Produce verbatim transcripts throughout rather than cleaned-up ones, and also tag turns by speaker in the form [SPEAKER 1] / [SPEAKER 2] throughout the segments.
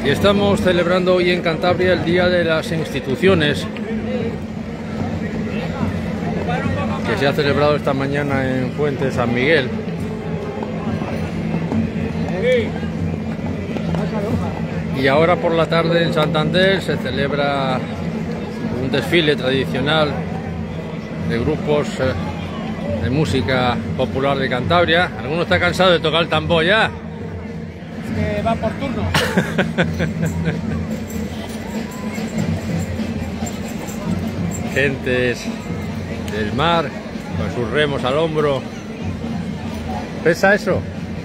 [SPEAKER 1] Y estamos celebrando hoy en Cantabria el Día de las Instituciones, que se ha celebrado esta mañana en Fuente San Miguel. Y ahora por la tarde en Santander se celebra un desfile tradicional de grupos de música popular de Cantabria. ¿Alguno está cansado de tocar el tambor ya?
[SPEAKER 2] Que va por turno.
[SPEAKER 1] Gentes del mar con sus remos al hombro. ¿Pesa eso?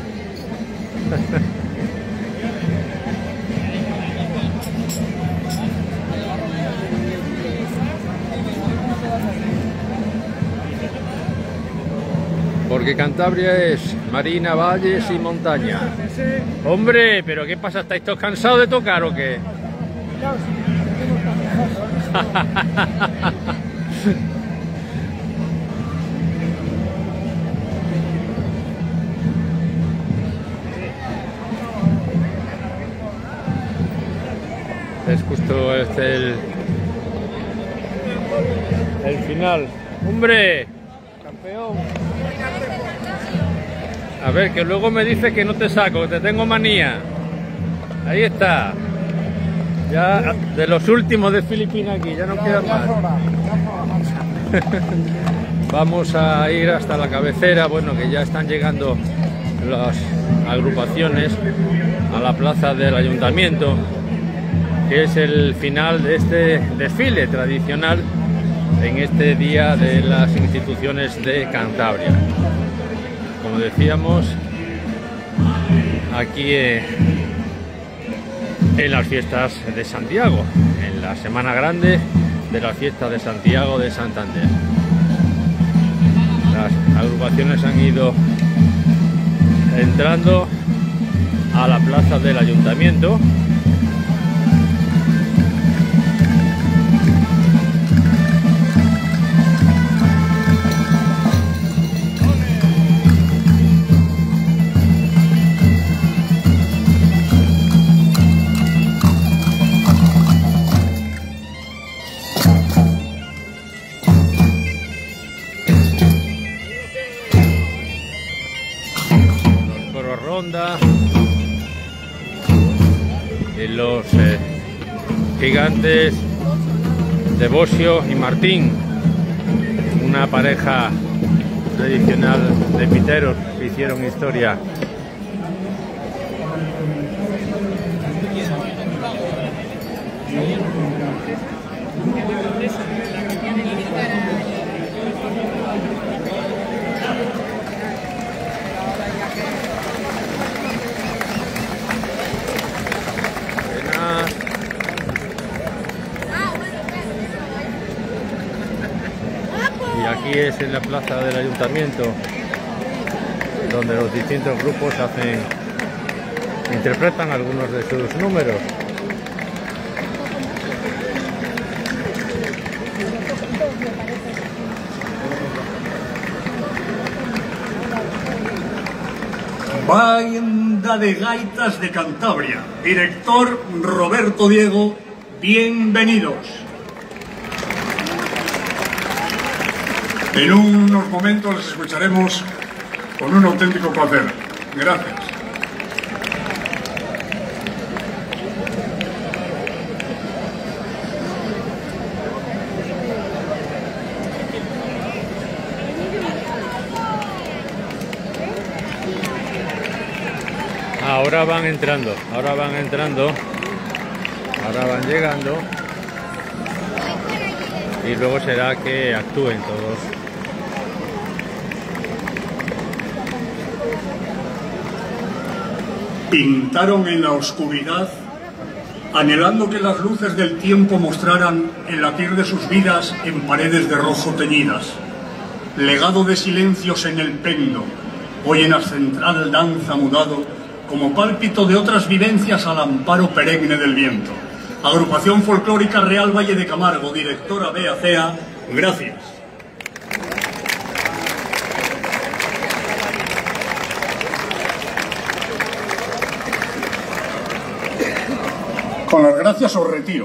[SPEAKER 1] Porque Cantabria es marina, valles y montaña. Hombre, ¿pero qué pasa? ¿Estáis todos cansados de tocar o qué? Es justo este el, el final. ¡Hombre! ¡Campeón! A ver, que luego me dice que no te saco, que te tengo manía. Ahí está. Ya de los últimos de Filipinas aquí, ya no quedan más. Vamos a ir hasta la cabecera, bueno, que ya están llegando las agrupaciones a la plaza del ayuntamiento, que es el final de este desfile tradicional en este Día de las Instituciones de Cantabria. Como decíamos, aquí eh, en las fiestas de Santiago, en la Semana Grande de las fiestas de Santiago de Santander. Las agrupaciones han ido entrando a la plaza del ayuntamiento. Ronda y los eh, gigantes de Bosio y Martín, una pareja tradicional de piteros que hicieron historia. Y aquí es en la plaza del ayuntamiento donde los distintos grupos hacen, interpretan algunos de sus números.
[SPEAKER 3] Banda de Gaitas de Cantabria, director Roberto Diego, bienvenidos. En unos momentos les escucharemos con un auténtico placer. Gracias.
[SPEAKER 1] Ahora van entrando, ahora van entrando, ahora van llegando y luego será que actúen todos.
[SPEAKER 3] Pintaron en la oscuridad, anhelando que las luces del tiempo mostraran el latir de sus vidas en paredes de rojo teñidas. Legado de silencios en el pendo, hoy en la central danza mudado, como pálpito de otras vivencias al amparo perenne del viento. Agrupación Folclórica Real Valle de Camargo, directora Bea Cea, gracias. Con las gracias os retiro.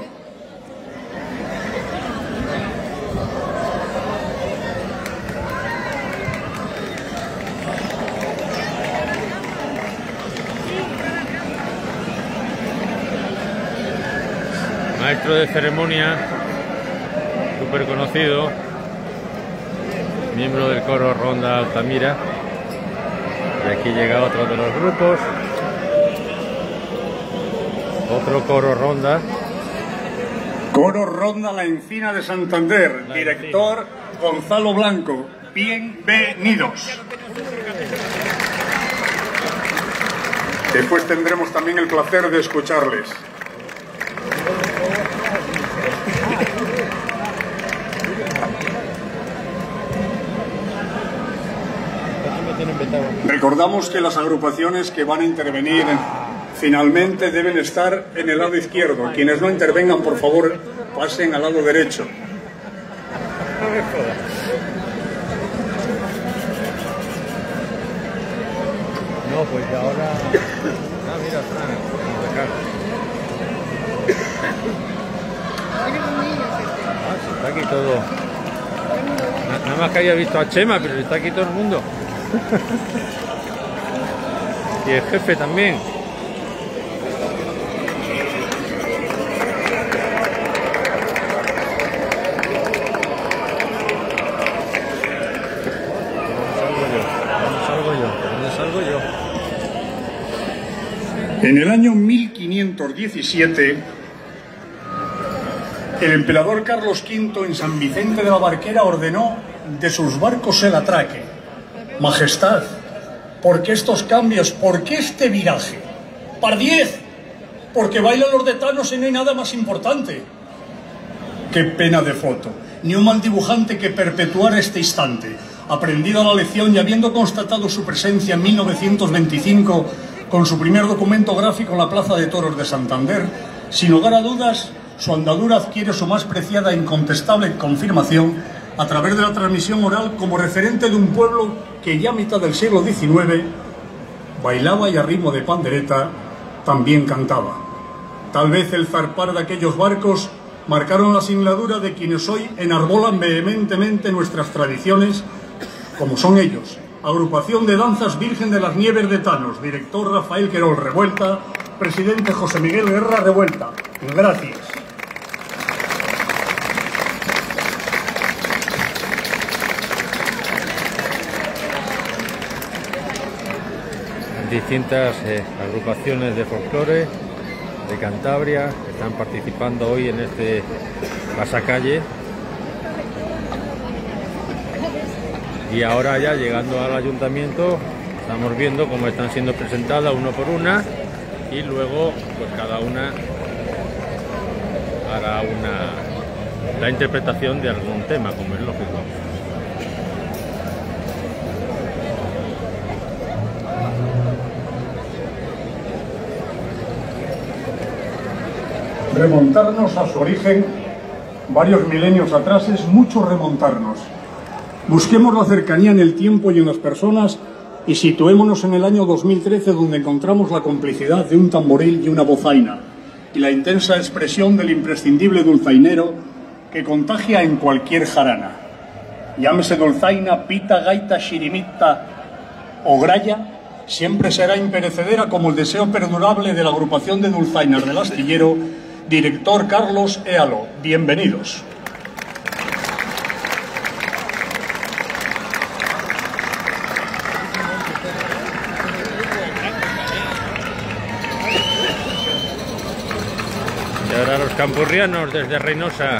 [SPEAKER 1] Maestro de ceremonia, súper conocido, miembro del coro Ronda Altamira. Y aquí llega otro de los grupos, otro coro Ronda.
[SPEAKER 3] Coro Ronda La Encina de Santander,
[SPEAKER 1] La
[SPEAKER 3] director
[SPEAKER 1] Encina.
[SPEAKER 3] Gonzalo Blanco. Bienvenidos. Después tendremos también el placer de escucharles. Recordamos que las agrupaciones que van a intervenir finalmente deben estar en el lado izquierdo. Quienes no intervengan, por favor, pasen al lado derecho.
[SPEAKER 1] No, pues ahora... Ah, mira, Fran, acá. Ah, sí, está aquí todo. Nada más que había visto a Chema, pero está aquí todo el mundo. Y el jefe también. ¿Dónde salgo yo? ¿Dónde salgo yo?
[SPEAKER 3] En el año mil quinientos diecisiete, el emperador Carlos quinto en San Vicente de la Barquera ordenó de sus barcos el atraque. Majestad, ¿por qué estos cambios? ¿Por qué este viraje? ¡Pardiez! Porque bailan los de Thanos y no hay nada más importante. ¡Qué pena de foto! Ni un mal dibujante que perpetuara este instante. Aprendida la lección y habiendo constatado su presencia en mil novecientos veinticinco con su primer documento gráfico en la Plaza de Toros de Santander, sin lugar a dudas, su andadura adquiere su más preciada e incontestable confirmación a través de la transmisión oral como referente de un pueblo que ya a mitad del siglo diecinueve bailaba y a ritmo de pandereta también cantaba. Tal vez el zarpar de aquellos barcos marcaron la singladura de quienes hoy enarbolan vehementemente nuestras tradiciones, como son ellos: Agrupación de Danzas Virgen de las Nieves de Thanos, director Rafael Querol Revuelta, presidente José Miguel Guerra Revuelta. Gracias.
[SPEAKER 1] Distintas eh, agrupaciones de folclore de Cantabria están participando hoy en este pasacalle. Y ahora ya llegando al ayuntamiento estamos viendo cómo están siendo presentadas uno por una y luego pues cada una hará una la interpretación de algún tema, como es lógico.
[SPEAKER 3] Remontarnos a su origen varios milenios atrás es mucho remontarnos. Busquemos la cercanía en el tiempo y en las personas y situémonos en el año dos mil trece, donde encontramos la complicidad de un tamboril y una bozaina y la intensa expresión del imprescindible dulzainero que contagia en cualquier jarana. Llámese dulzaina, pita, gaita, chirimita o gralla, siempre será imperecedera como el deseo perdurable de la agrupación de dulzainas del Astillero, director Carlos Éalo. Bienvenidos.
[SPEAKER 1] Y ahora los campurrianos desde Reynosa.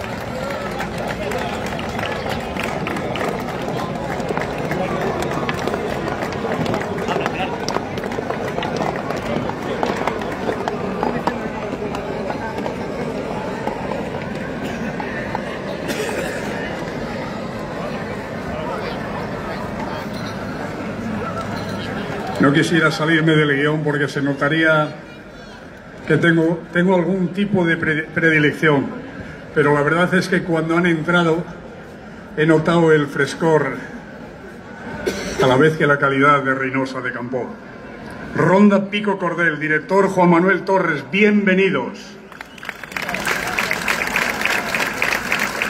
[SPEAKER 3] No quisiera salirme del guión porque se notaría que tengo, tengo algún tipo de predilección, pero la verdad es que cuando han entrado he notado el frescor a la vez que la calidad de Reynosa de Campó. Ronda Pico Cordel, director Juan Manuel Torres, bienvenidos.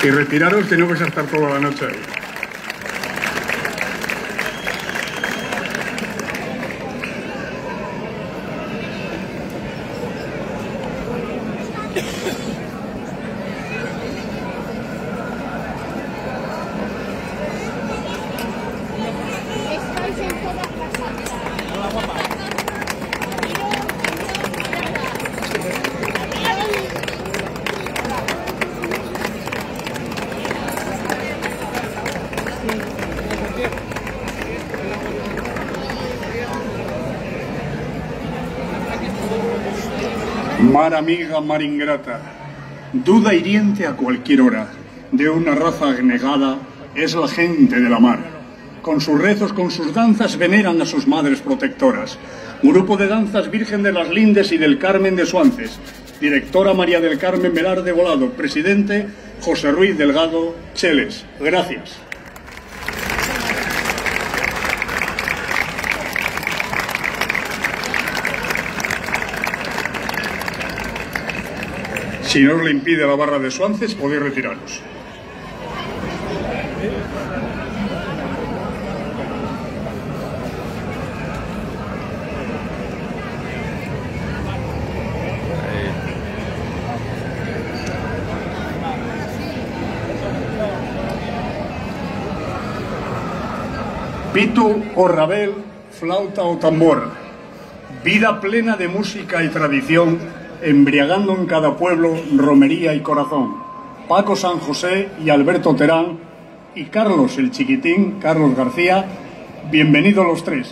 [SPEAKER 3] Y retiraros, que no vais a estar toda la noche ahí. Mar amiga, mar ingrata, duda hiriente a cualquier hora, de una raza negada es la gente de la mar. Con sus rezos, con sus danzas veneran a sus madres protectoras. Grupo de danzas Virgen de las Lindes y del Carmen de Suances. Directora María del Carmen Velarde Volado. Presidente José Ruiz Delgado Cheles. Gracias. Si no os le impide la barra de Suances, podéis retiraros. Pitu o rabel, flauta o tambor, vida plena de música y tradición, embriagando en cada pueblo romería y corazón. Paco San José y Alberto Terán y Carlos el Chiquitín, Carlos García, bienvenidos los tres.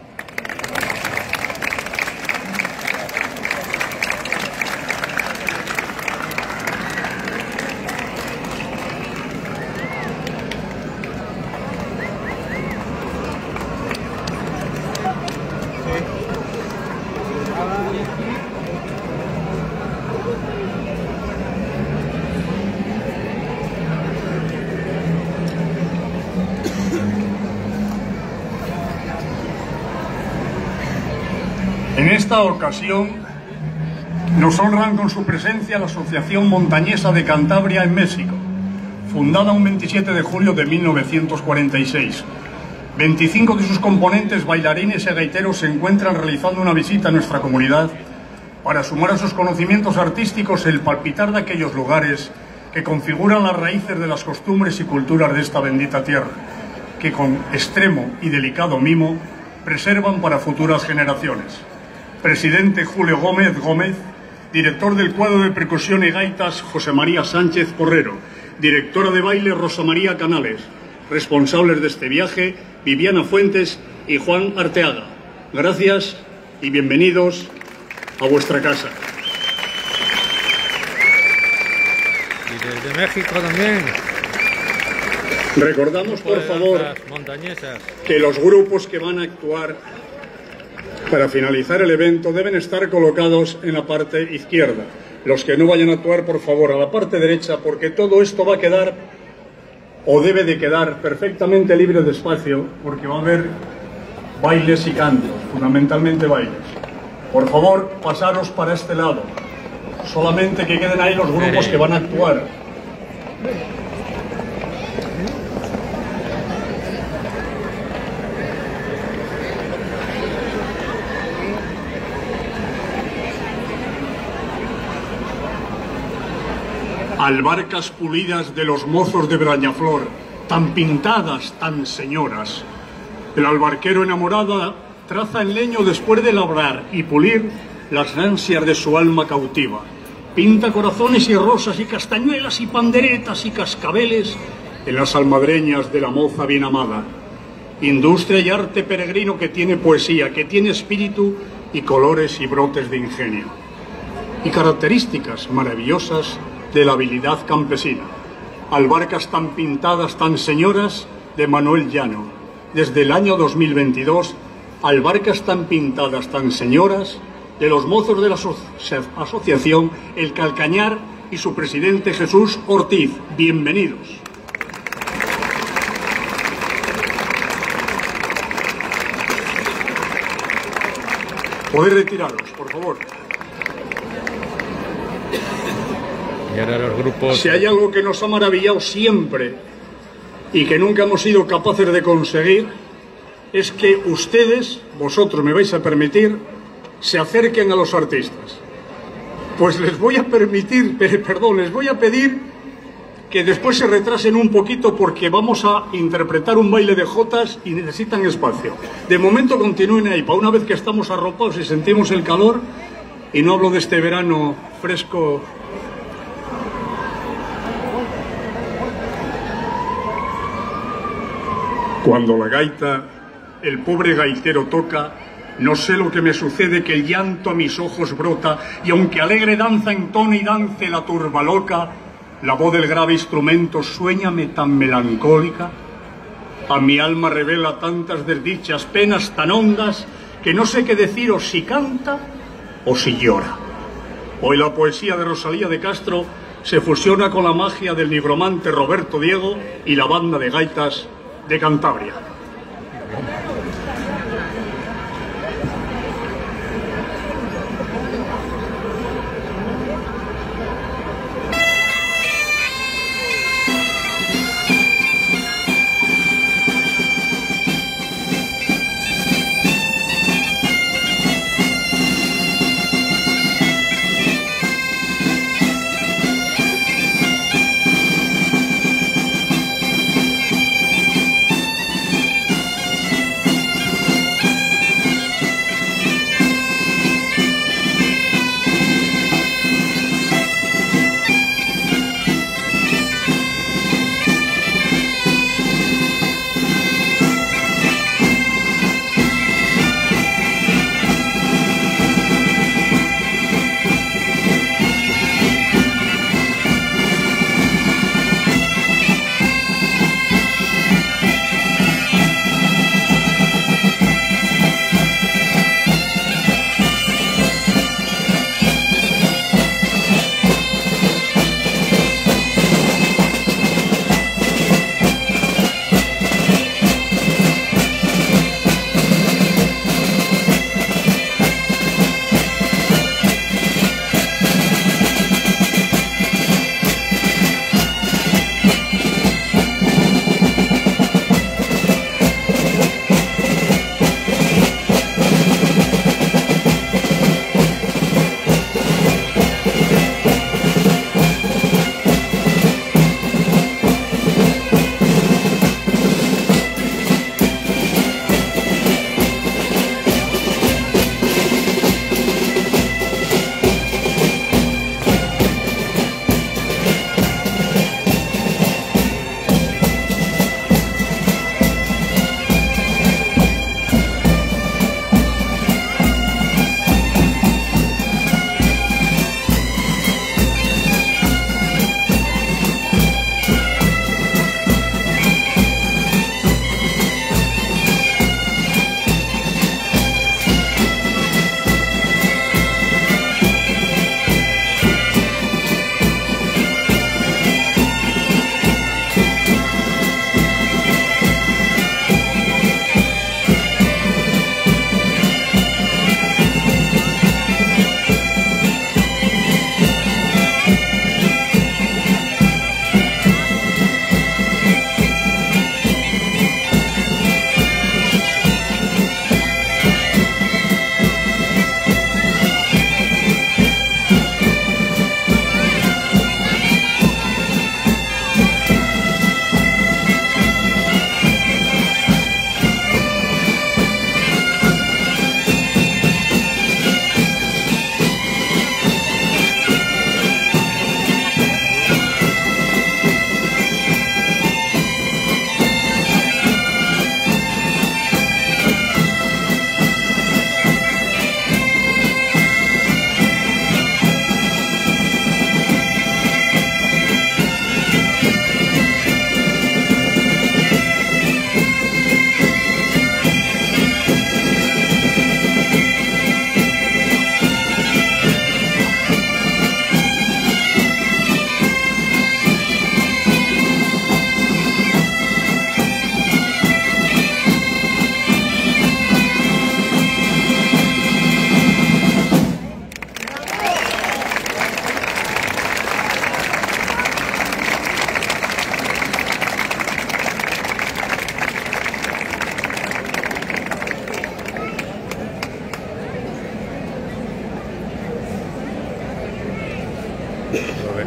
[SPEAKER 3] En esta ocasión nos honran con su presencia la Asociación Montañesa de Cantabria en México, fundada un veintisiete de julio de mil novecientos cuarenta y seis. veinticinco de sus componentes, bailarines y gaiteros, se encuentran realizando una visita a nuestra comunidad para sumar a sus conocimientos artísticos el palpitar de aquellos lugares que configuran las raíces de las costumbres y culturas de esta bendita tierra, que con extremo y delicado mimo preservan para futuras generaciones. Presidente Julio Gómez Gómez, director del cuadro de percusión y gaitas José María Sánchez Porrero, directora de baile Rosa María Canales, responsables de este viaje Viviana Fuentes y Juan Arteaga. Gracias y bienvenidos a vuestra casa.
[SPEAKER 1] Y desde México también.
[SPEAKER 3] Recordamos, por favor,
[SPEAKER 1] montañesas,
[SPEAKER 3] que los grupos que van a actuar para finalizar el evento deben estar colocados en la parte izquierda. Los que no vayan a actuar, por favor, a la parte derecha, porque todo esto va a quedar, o debe de quedar, perfectamente libre de espacio, porque va a haber bailes y cantos, fundamentalmente bailes. Por favor, pasaros para este lado. Solamente que queden ahí los grupos que van a actuar. Albarcas pulidas de los mozos de Brañaflor, tan pintadas, tan señoras. El albarquero enamorada traza en leño después de labrar y pulir las ansias de su alma cautiva. Pinta corazones y rosas y castañuelas y panderetas y cascabeles en las almadreñas de la moza bien amada. Industria y arte peregrino que tiene poesía, que tiene espíritu y colores y brotes de ingenio. Y características maravillosas de la habilidad campesina. Albarcas tan pintadas, tan señoras, de Manuel Llano. Desde el año dos mil veintidós, albarcas tan pintadas, tan señoras, de los mozos de la aso asociación El Calcañar y su presidente Jesús Ortiz. Bienvenidos. Podéis retiraros, por favor.
[SPEAKER 1] Y ahora los grupos...
[SPEAKER 3] Si hay algo que nos ha maravillado siempre y que nunca hemos sido capaces de conseguir, es que ustedes, vosotros me vais a permitir, se acerquen a los artistas. Pues les voy a permitir, perdón, les voy a pedir que después se retrasen un poquito porque vamos a interpretar un baile de jotas y necesitan espacio. De momento continúen ahí, para una vez que estamos arropados y sentimos el calor, y no hablo de este verano fresco. Cuando la gaita, el pobre gaitero toca, no sé lo que me sucede, que el llanto a mis ojos brota, y aunque alegre danza entone y dance la turba loca, la voz del grave instrumento suéñame tan melancólica, a mi alma revela tantas desdichas, penas tan hondas, que no sé qué deciros si canta o si llora. Hoy la poesía de Rosalía de Castro se fusiona con la magia del nigromante Roberto Diego y la banda de gaitas de Cantabria.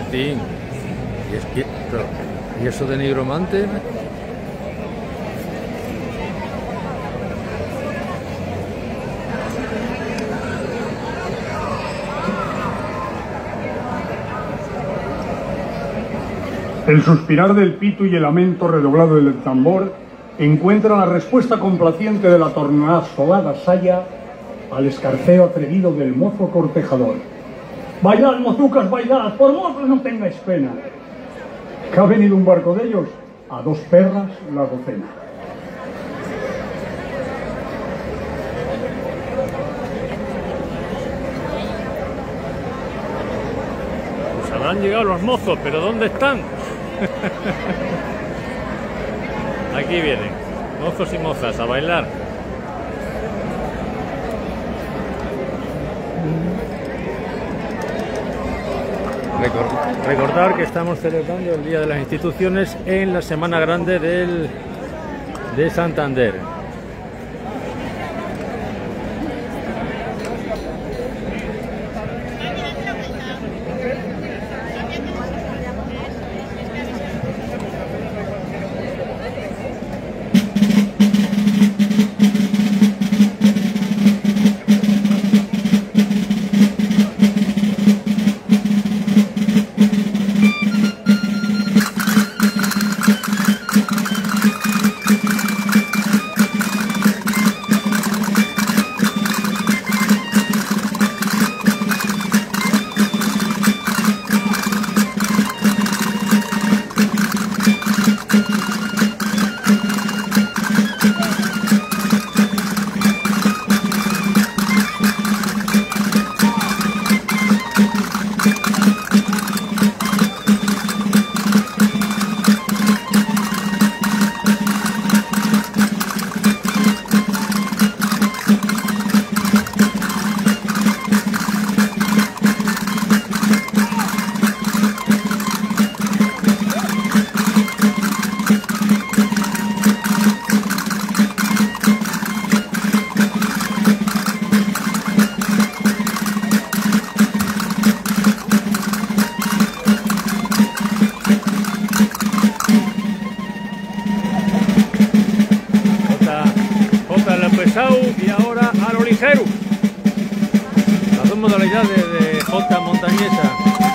[SPEAKER 1] Martín. ¿Y, es, y, pero, ¿y eso de nigromante?
[SPEAKER 3] El suspirar del pito y el lamento redoblado del tambor encuentran la respuesta complaciente de la tornasolada saya al escarceo atrevido del mozo cortejador. Bailad, mozucas, bailad, por mozos no tengáis pena, que ha venido un barco de ellos, a dos perras la docena.
[SPEAKER 1] Pues habrán llegado los mozos, pero ¿dónde están? Aquí vienen, mozos y mozas, a bailar. Recordar que estamos celebrando el Día de las Instituciones en la Semana Grande del, de Santander. Y ahora a lo ligero, las dos modalidades de jota montañesa.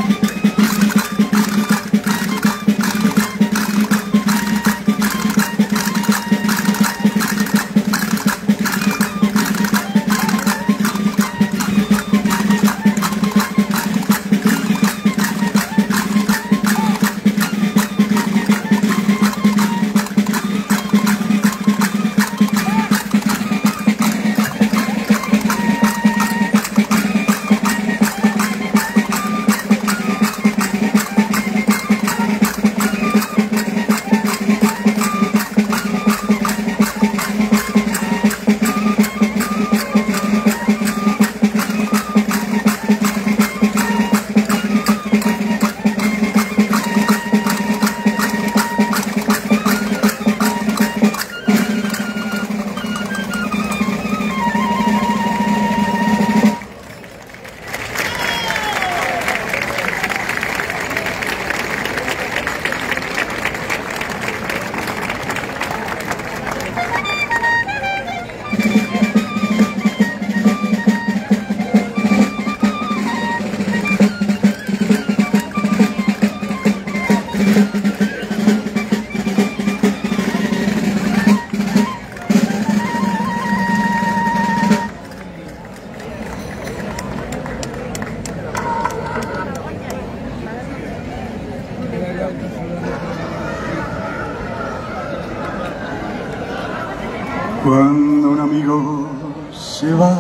[SPEAKER 3] Cuando un amigo se va,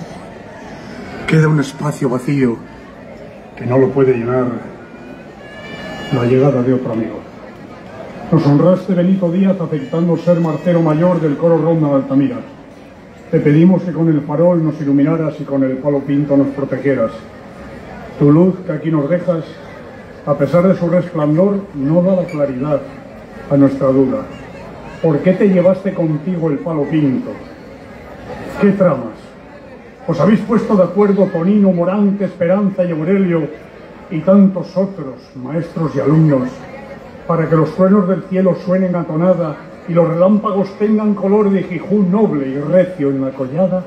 [SPEAKER 3] queda un espacio vacío que no lo puede llenar la llegada de otro amigo. Nos honraste, Benito Díaz, aceptando ser martero mayor del coro Ronda de Altamira. Te pedimos que con el farol nos iluminaras y con el palo pinto nos protegieras. Tu luz, que aquí nos dejas, a pesar de su resplandor, no da la claridad a nuestra duda. ¿Por qué te llevaste contigo el palo pinto? ¿Qué tramas? ¿Os habéis puesto de acuerdo Tonino, Morante, Esperanza y Aurelio y tantos otros, maestros y alumnos, para que los truenos del cielo suenen a tonada y los relámpagos tengan color de jijú noble y recio en la collada?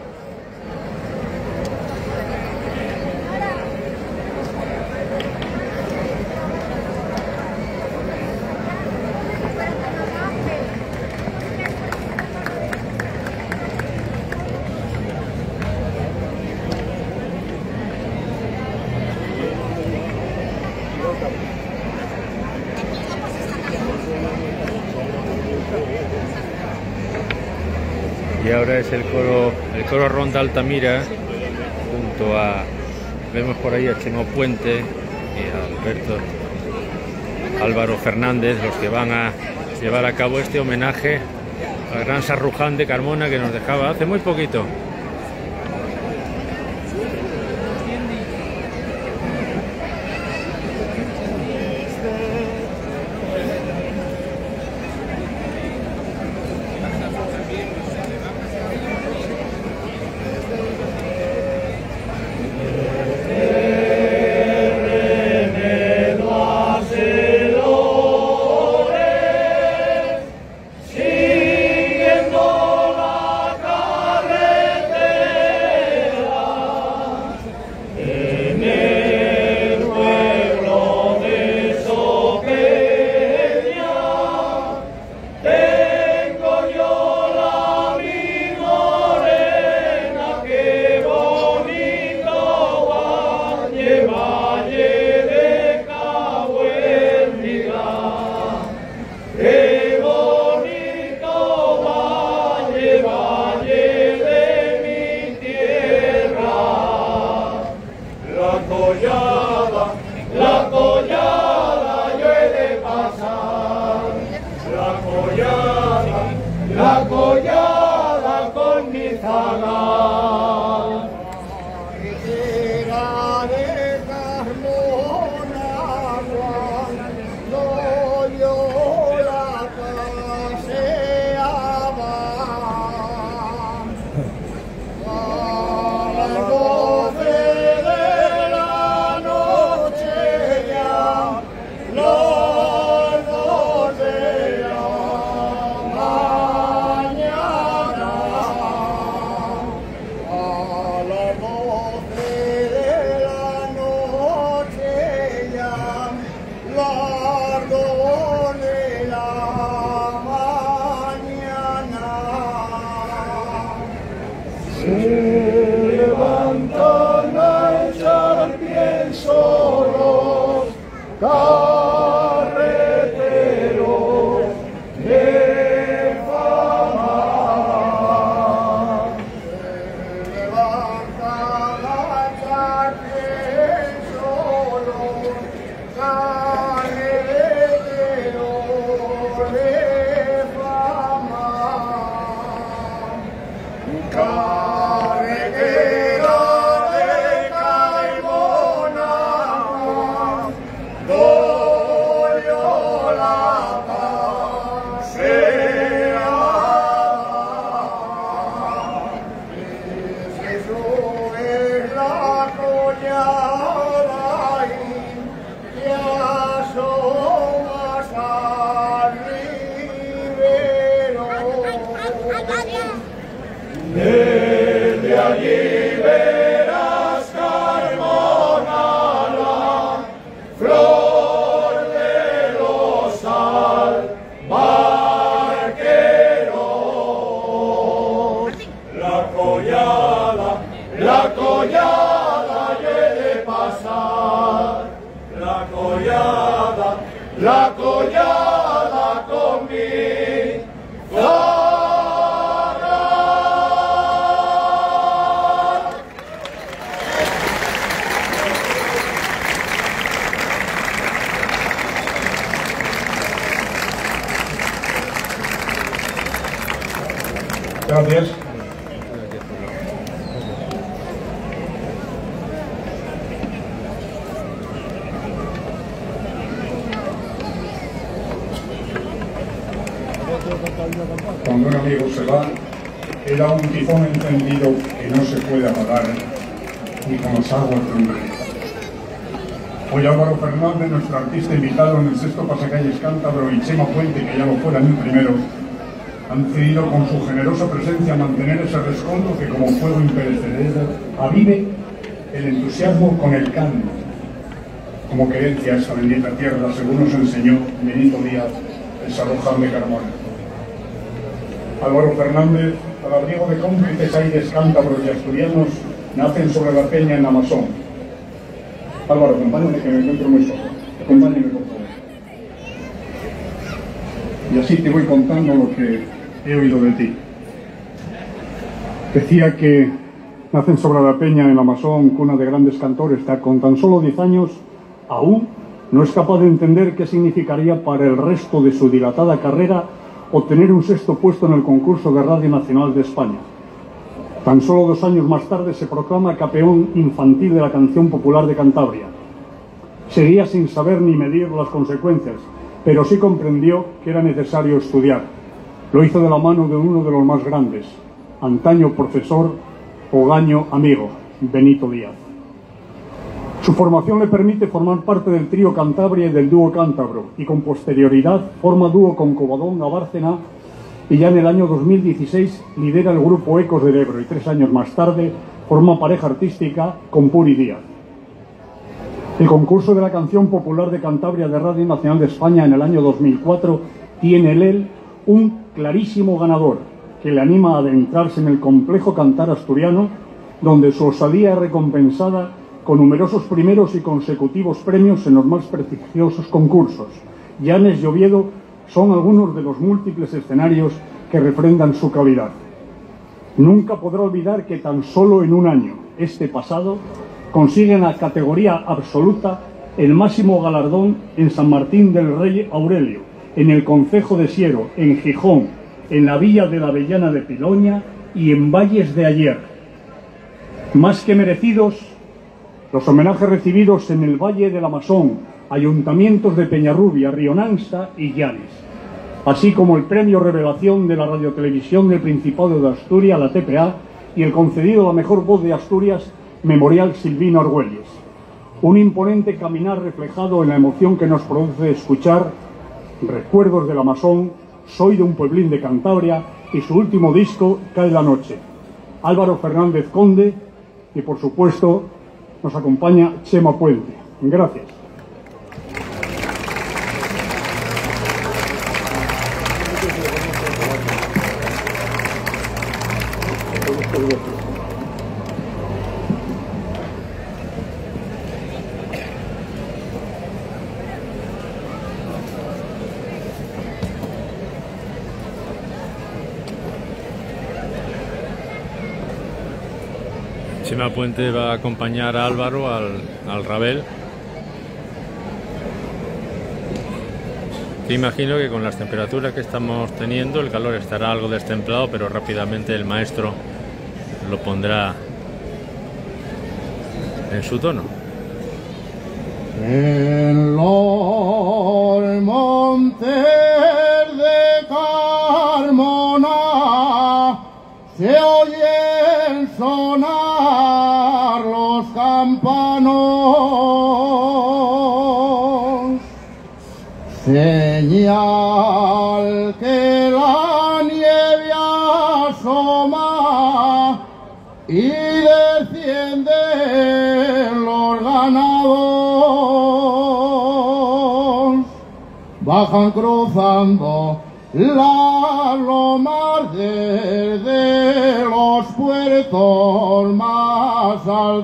[SPEAKER 1] Y ahora es el coro, el coro Ronda Altamira, junto a, vemos por ahí a Chemo Puente y a Alberto Álvaro Fernández, los que van a llevar a cabo este homenaje al gran Sarruján de Carmona, que nos dejaba hace muy poquito.
[SPEAKER 4] La collada con mi
[SPEAKER 3] Gracias. Cuando un amigo se va, era un tifón encendido que no se puede apagar ni con las aguas de un río. Hoy Álvaro Fernández, nuestro artista invitado en el sexto Pasacalles Cántabro, y Chema Puente, que ya lo fuera en el primero, han decidido con su generosa presencia mantener ese rescoldo que como fuego imperecedero avive el entusiasmo con el canto, como querencia a esa bendita tierra, según nos enseñó Benito Díaz, el Saroján de Carmona. Álvaro Fernández, al abrigo de cómplices aires cántabros y asturianos, nacen sobre la peña en Amasón. Álvaro, acompáñame, que me encuentro muy solo. Acompáñame, por favor. Y así te voy contando lo que he oído de ti. Decía que nacen sobre la peña en Amasón, cuna de grandes cantores, que con tan solo diez años aún no es capaz de entender qué significaría para el resto de su dilatada carrera obtener un sexto puesto en el concurso de Radio Nacional de España. Tan solo dos años más tarde se proclama campeón infantil de la canción popular de Cantabria. Seguía sin saber ni medir las consecuencias, pero sí comprendió que era necesario estudiar. Lo hizo de la mano de uno de los más grandes, antaño profesor, hogaño amigo, Benito Díaz. Su formación le permite formar parte del trío Cantabria y del dúo cántabro, y con posterioridad forma dúo con Covadonga Bárcena, y ya en el año dos mil dieciséis lidera el grupo Ecos del Ebro, y tres años más tarde forma pareja artística con Puri Díaz. El concurso de la canción popular de Cantabria de Radio Nacional de España en el año dos mil cuatro tiene en él un clarísimo ganador que le anima a adentrarse en el complejo cantar asturiano, donde su osadía es recompensada con numerosos primeros y consecutivos premios en los más prestigiosos concursos. Llanes y Oviedo son algunos de los múltiples escenarios que refrendan su calidad. Nunca podrá olvidar que tan solo en un año, este pasado, consigue en la categoría absoluta el máximo galardón en San Martín del Rey Aurelio, en el concejo de Siero, en Gijón, en la villa de la Avellana de Piloña y en Valles de Ayer. Más que merecidos, los homenajes recibidos en el Valle del Amasón, ayuntamientos de Peñarrubia, Rionansa y Llanes, así como el premio Revelación de la Radiotelevisión del Principado de Asturias, la T P A, y el concedido a la mejor voz de Asturias, Memorial Silvino Argüelles. Un imponente caminar reflejado en la emoción que nos produce escuchar Recuerdos del Amasón, Soy de un pueblín de Cantabria y su último disco, Cae la noche. Álvaro Fernández Conde, y por supuesto nos acompaña Chema Puente. Gracias.
[SPEAKER 1] Chema Puente va a acompañar a Álvaro al, al Rabel. Te imagino que con las temperaturas que estamos teniendo el calor estará algo destemplado, pero rápidamente el maestro lo pondrá en su tono.
[SPEAKER 4] En los montes de Carmona se oyen sonar los campanos, señal que la nieve asoma y descienden los ganados, bajan cruzando las lomas desde los puertos más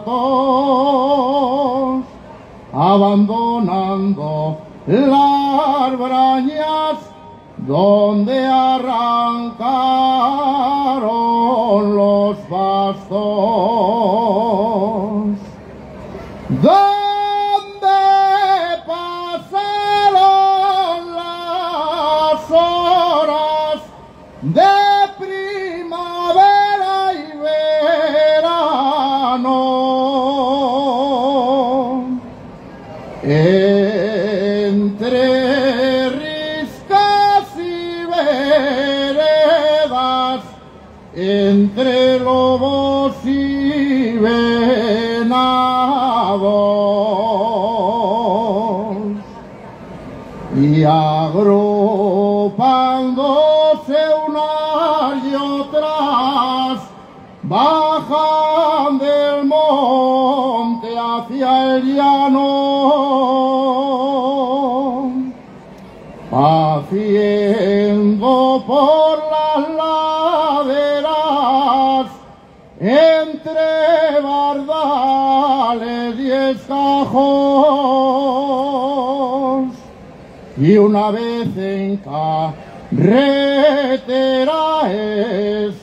[SPEAKER 4] altos, abandonando las brañas donde arrancaron los pastos. ¿Dónde pasaron las horas de primavera y verano? Entre riscas y veredas, entre lobos y venados. y agrupándose unas y otras bajan del monte hacia el llano, haciendo por las laderas entre bardales y escajos, y una vez en carretera es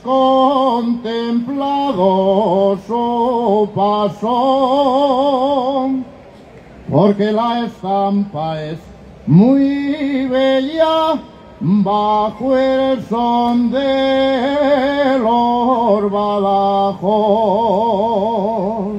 [SPEAKER 4] contemplado su paso, porque la estampa es muy bella bajo el son de los badajos.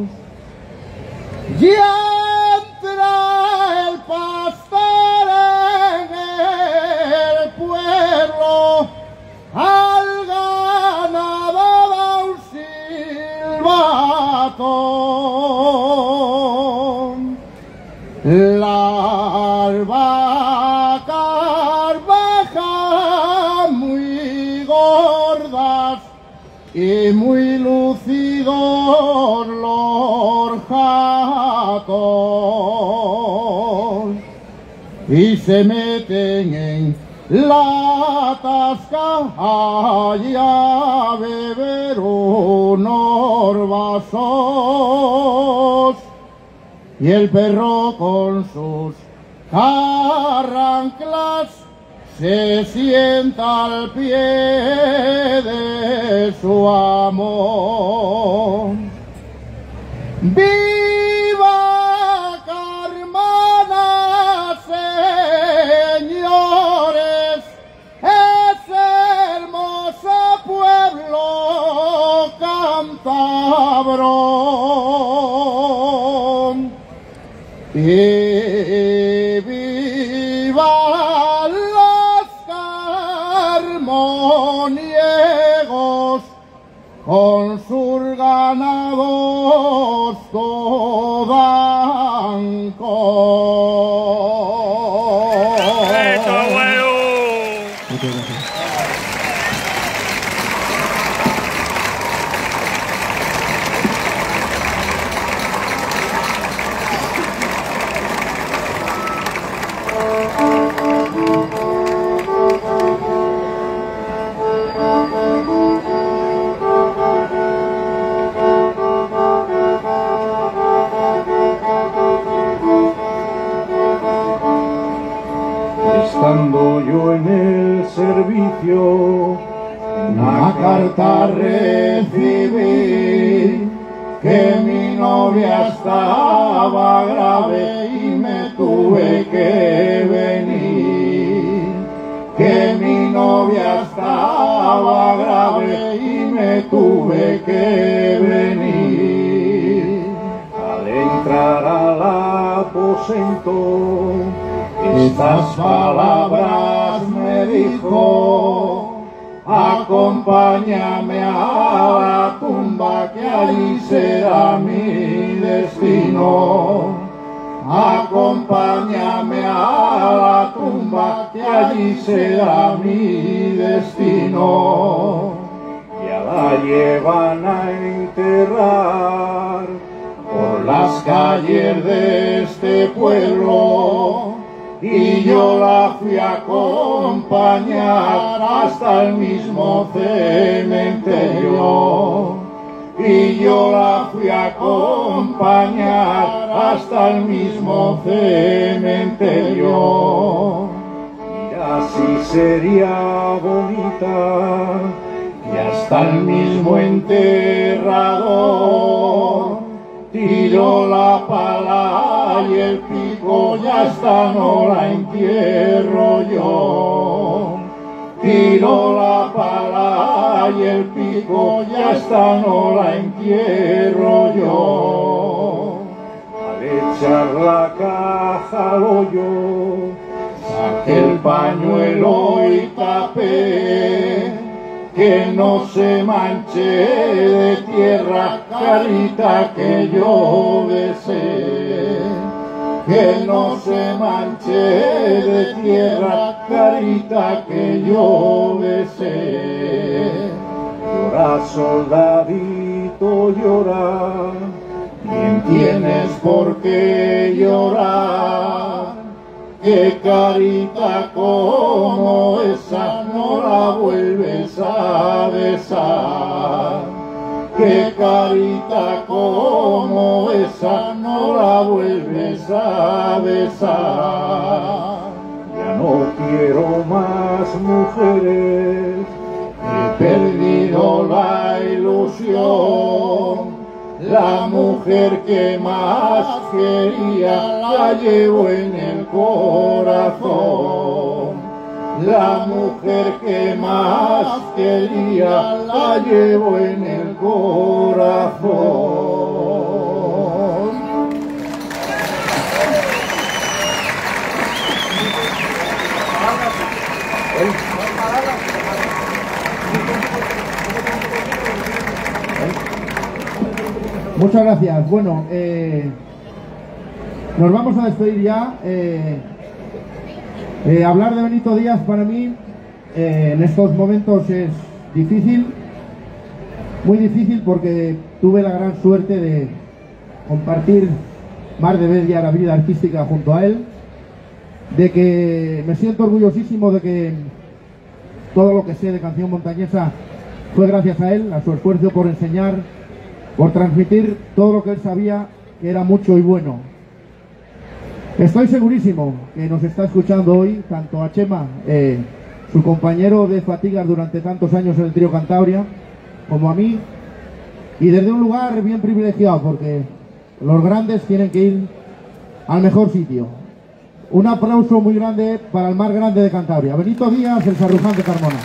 [SPEAKER 4] Ya entra el pastor en el pueblo, al ganado da un silbato. Las vacas bajan muy gordas y muy lucidos los jatos, y se meten en la tasca y a beber unos vasos, y el perro con sus carranclas se sienta al pie de su amo. ¡Viva Carmona, señores! Ese hermoso pueblo cántabro. Y viva los carmoniegos con sus ganados todancos.
[SPEAKER 2] ¡Eso, abuelo!
[SPEAKER 4] Muchas gracias.
[SPEAKER 5] Estando yo en el servicio,
[SPEAKER 4] Una carta recibí que mi novia estaba grave y me tuve que venir. Que mi novia estaba grave y me tuve que venir.
[SPEAKER 5] al entrar al aposento,
[SPEAKER 4] Estas palabras me dijo: acompáñame a la tumba, que allí será mi destino. Acompáñame a la tumba, que allí será mi destino.
[SPEAKER 5] ya la llevan a enterrar
[SPEAKER 4] Por las calles de este pueblo, y yo la fui a acompañar hasta el mismo cementerio. Y yo la fui a acompañar hasta el mismo cementerio.
[SPEAKER 5] y así sería bonita,
[SPEAKER 4] Y hasta el mismo enterrador tiró la pala y el pico, y hasta no la entierro yo. Tiró la pala y el pico, y hasta no la entierro yo.
[SPEAKER 5] al echar la caja al hoyo,
[SPEAKER 4] Saqué el pañuelo y tapé, que no se manche de tierra, carita que yo besé. que no se manche de tierra, carita que yo besé.
[SPEAKER 5] Llora, soldadito, llora,
[SPEAKER 4] Bien tienes por qué llorar, que carita como esa no la vuelves a besar. Que carita como esa no la vuelves a besar.
[SPEAKER 5] ya no quiero más mujeres,
[SPEAKER 4] He perdido la ilusión, la mujer que más quería la llevo en el corazón. La mujer que más quería la llevo en el corazón.
[SPEAKER 6] Muchas gracias. Bueno, eh, nos vamos a despedir ya. Eh, eh, hablar de Benito Díaz para mí eh, en estos momentos es difícil, muy difícil, porque tuve la gran suerte de compartir más de vez ya la vida artística junto a él, de que me siento orgullosísimo de que todo lo que sé de canción montañesa fue gracias a él, a su esfuerzo por enseñar, por transmitir todo lo que él sabía, que era mucho y bueno. Estoy segurísimo que nos está escuchando hoy tanto a Chema, eh, su compañero de fatigas durante tantos años en el trío Cantabria, como a mí, y desde un lugar bien privilegiado, porque los grandes tienen que ir al mejor sitio. Un aplauso muy grande para el más grande de Cantabria, Benito Díaz, el Sarruján de Carmona.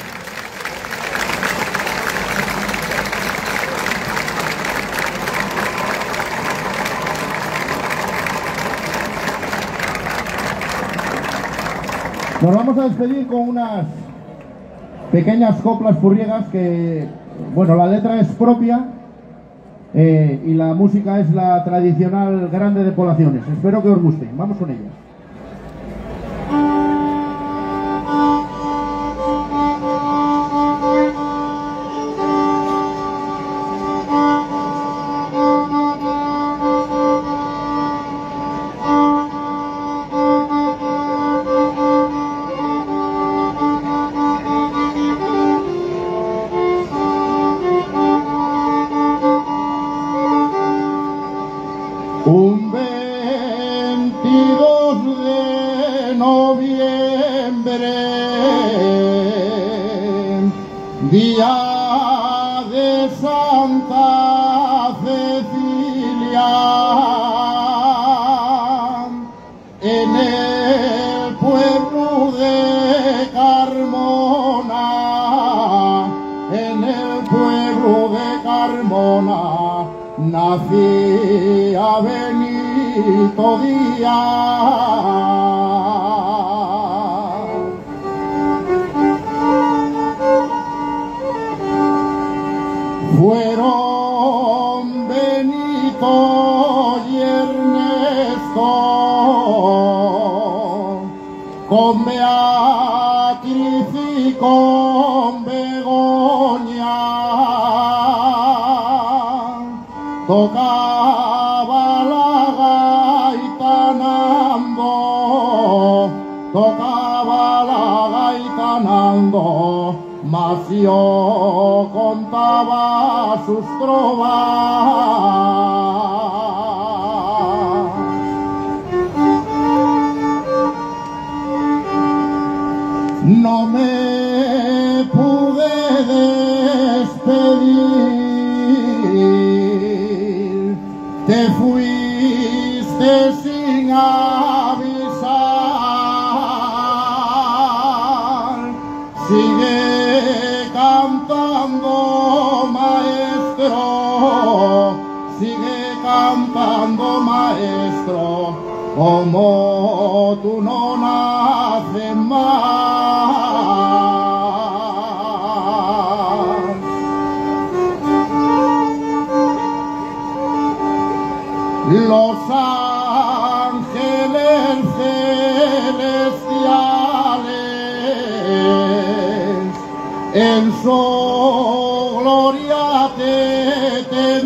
[SPEAKER 6] Nos vamos a despedir con unas pequeñas coplas furriegas que, bueno, la letra es propia eh, y la música es la tradicional grande de poblaciones. Espero que os guste. Vamos con ellas.
[SPEAKER 4] Un veintidós de noviembre, día de Santa Cecilia, en el pueblo de Carmona, en el pueblo de Carmona, nacía Benito Díaz. Fueron Benito y Ernesto con Beatriz y con Begoña. Tocaba la gaita Nando, tocaba la gaita Nando, mas yo contaba sus trovas. No me pude despedir, te fuiste sin avisar. Sigue cantando, maestro, sigue cantando, maestro, como tú no naces más. Los ángeles en su gloria te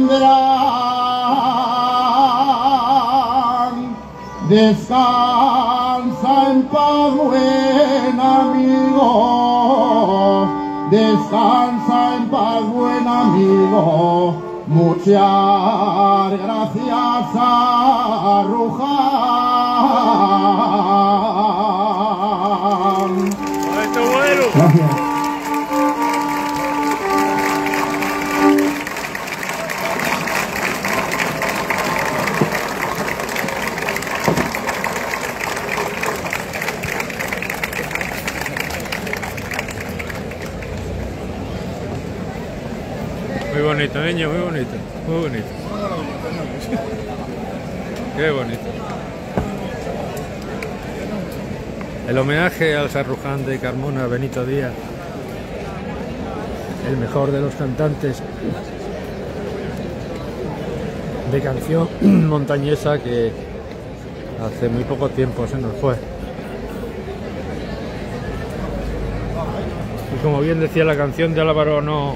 [SPEAKER 4] tendrán. Descansa en paz, buen amigo, descansa en paz, buen amigo. Muchas gracias a Ruján. Gracias.
[SPEAKER 1] Muy bonito, niño, muy bonito, muy bonito. Qué bonito. El homenaje al Sarruján de Carmona, Benito Díaz, el mejor de los cantantes de canción montañesa que hace muy poco tiempo se nos fue. Y como bien decía la canción de Álvaro, no,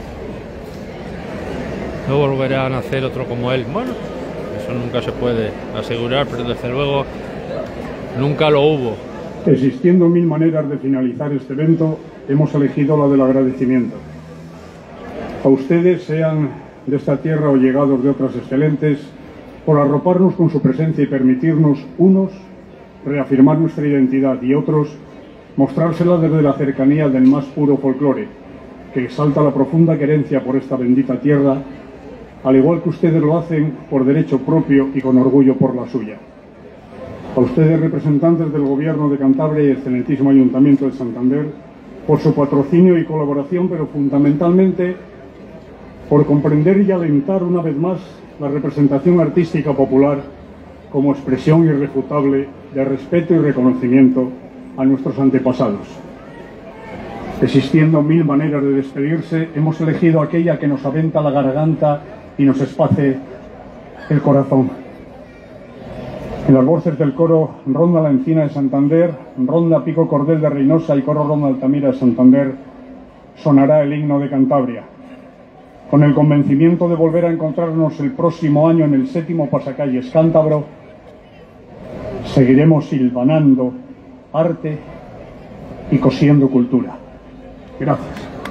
[SPEAKER 1] no volverá a nacer otro como él. Bueno, eso nunca se puede asegurar, pero desde luego nunca lo hubo.
[SPEAKER 3] Existiendo mil maneras de finalizar este evento, hemos elegido la del agradecimiento. A ustedes, sean de esta tierra o llegados de otras excelentes, por arroparnos con su presencia y permitirnos, unos, reafirmar nuestra identidad y otros, mostrársela desde la cercanía del más puro folclore, que exalta la profunda querencia por esta bendita tierra, al igual que ustedes lo hacen por derecho propio y con orgullo por la suya. A ustedes, representantes del Gobierno de Cantabria y excelentísimo Ayuntamiento de Santander, por su patrocinio y colaboración, pero fundamentalmente por comprender y alentar una vez más la representación artística popular como expresión irrefutable de respeto y reconocimiento a nuestros antepasados. Existiendo mil maneras de despedirse, hemos elegido aquella que nos aventa la garganta y nos espace el corazón. En las voces del coro Ronda La Encina de Santander, Ronda Pico Cordel de Reynosa y coro Ronda Altamira de Santander, sonará el himno de Cantabria. Con el convencimiento de volver a encontrarnos el próximo año en el séptimo Pasacalles Cántabro, seguiremos hilvanando arte y cosiendo cultura. Gracias.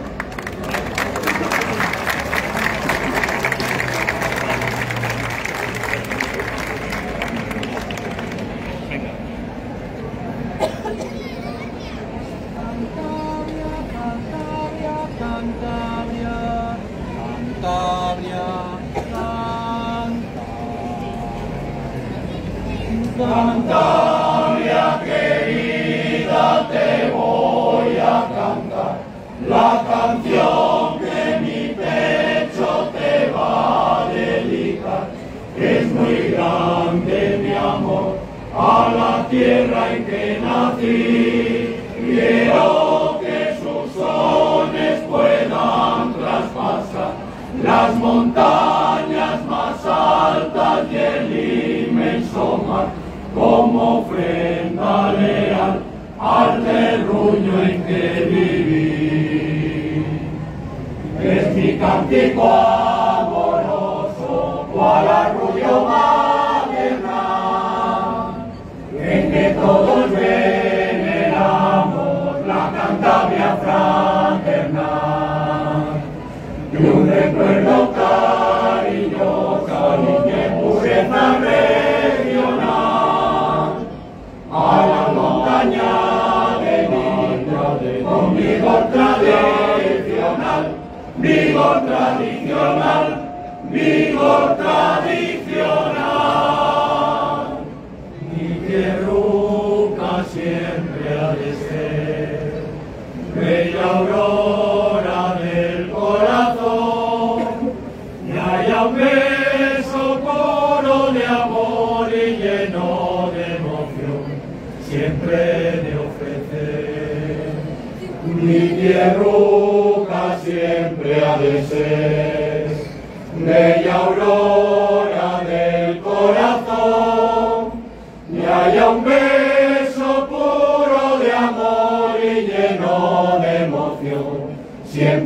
[SPEAKER 4] Cantabria querida, te voy a cantar la canción que mi pecho te va a dedicar. Es muy grande mi amor a la tierra en que nací. Quiero que sus sones puedan traspasar las montañas más altas y el inmenso mar, como ofrenda leal al terruño en que viví. Es mi cántico amoroso, cual arrullo maternal, en que todos veneramos la Cantabria fraternal, y un recuerdo cariñoso, niñez, pureza regional, a la montaña bendita con vigor tradicional, vigor tradicional, vigor tradicional. Mi tierruca siempre ha de ser bella aurora del corazón, y haya un beso coro de amor y lleno de emoción siempre de ofrecer. Mi tierruca siempre ha de ser bella aurora del corazón, y haya un beso puro de amor y lleno de emoción siempre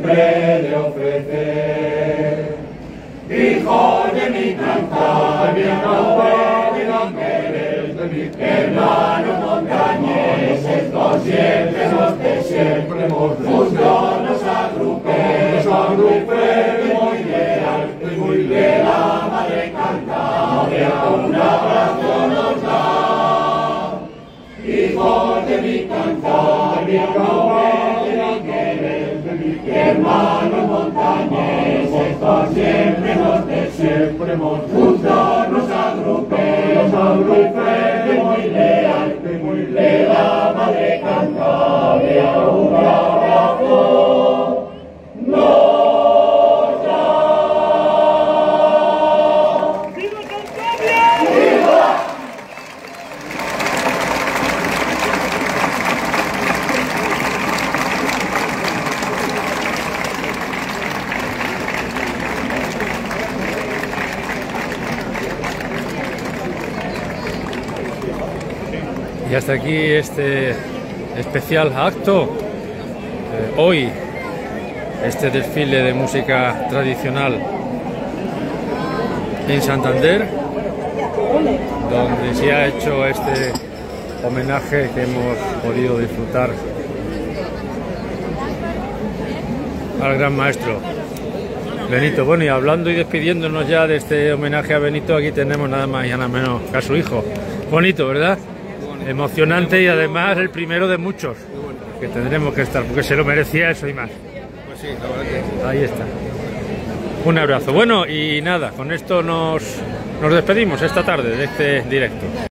[SPEAKER 4] siempre monte, siempre monte, juntos nos agrupemos, Mauro y Fede muy leal, muy leal, la madre Cantabria, un abrazo nos da. ¡Viva Cantabria! ¡Viva!
[SPEAKER 1] Y hasta aquí este especial acto. Eh, hoy, este desfile de música tradicional en Santander, donde se ha hecho este homenaje que hemos podido disfrutar al gran maestro Benito. Bueno, y hablando y despidiéndonos ya de este homenaje a Benito, aquí tenemos nada más y nada menos que a su hijo. Bonito, ¿verdad? Emocionante y además el primero de muchos que tendremos que estar, porque se lo merecía eso y más.
[SPEAKER 7] Pues sí, la verdad que...
[SPEAKER 1] Ahí está. Un abrazo. Bueno, y nada, con esto nos, nos despedimos esta tarde de este directo.